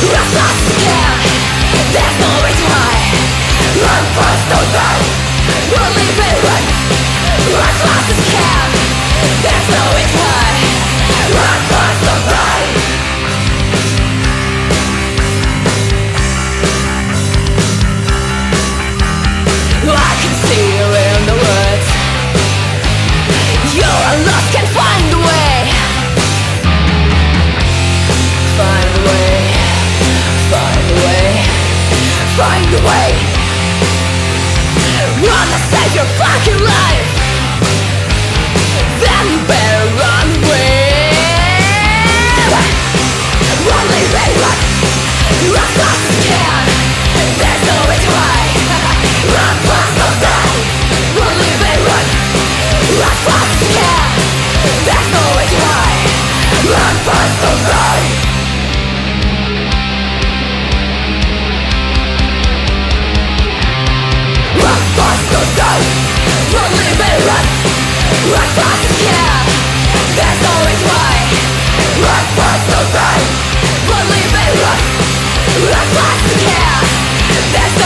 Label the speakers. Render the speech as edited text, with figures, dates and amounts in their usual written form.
Speaker 1: Find a way. Wanna save your fucking life? Then you better run away. Run, leave me, run. Run fast as you can. There's no way to hide. Run fast or die. Run, leave me, run. Run fast as you can. There's no way to hide. Run fast or die. Run fast or die. Run, leave me, run. Run fast as you can. There's no way to hide. Run fast or die. Run, leave me, run. Run fast as you can. There's